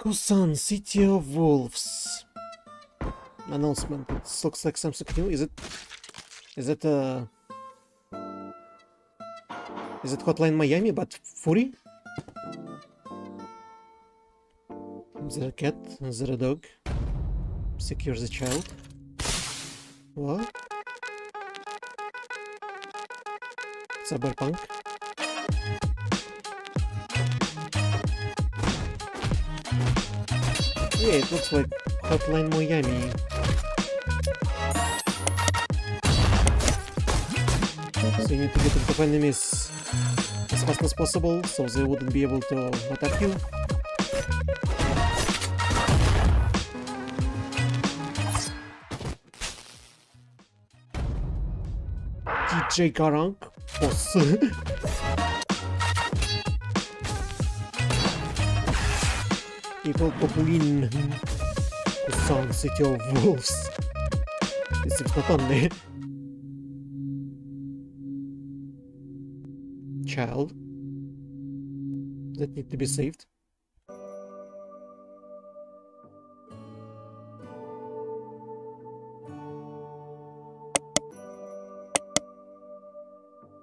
Kusan, City of Wolves. Announcement. It looks like something new. Is it Hotline Miami but furry? Is there a cat? Is there a dog? Secure the child. What? Cyberpunk? Yeah, it looks like Hotline Miami. So you need to get rid of enemies as fast as possible, so they wouldn't be able to attack you. DJ Garang, boss. People Popuin. Kusan, City of Wolves. This seems not on there. Child that need to be saved.